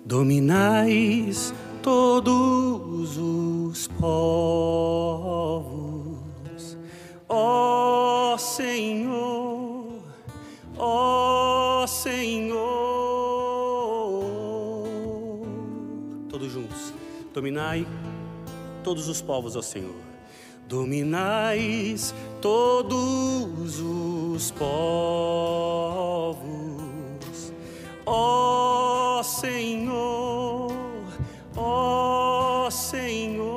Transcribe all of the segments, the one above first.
Dominais todos os povos, ó Senhor, ó Senhor. Todos juntos. Dominai todos os povos, ó Senhor. Dominais todos os povos, ó Senhor, ó Senhor.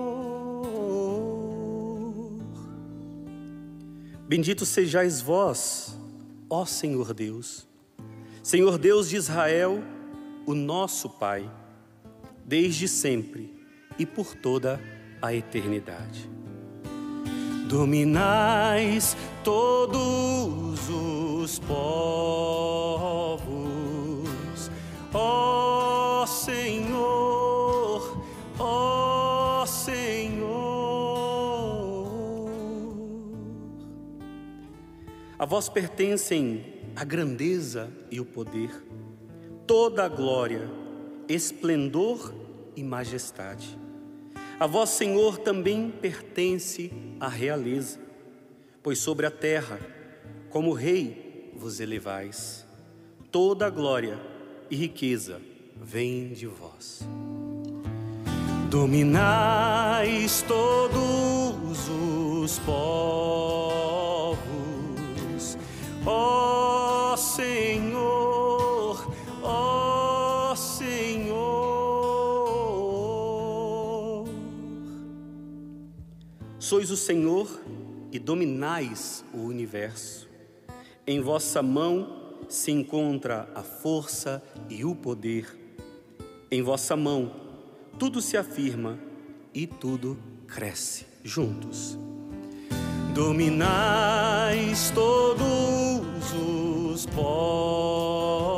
Bendito sejais vós, ó Senhor Deus, Senhor Deus de Israel, o nosso Pai, desde sempre e por toda a eternidade. Dominais todos os povos, ó Senhor, ó Senhor. A vós pertencem a grandeza e o poder, toda a glória, esplendor e majestade. A vós, Senhor, também pertence a realeza, pois sobre a terra, como Rei, vos elevais. Toda a glória e riqueza vem de vós. Dominais todos os povos, ó Senhor, ó Senhor. Sois o Senhor e dominais o universo. Em vossa mão se encontra a força e o poder. Em vossa mão tudo se afirma e tudo cresce. Juntos. Dominais todos os povos,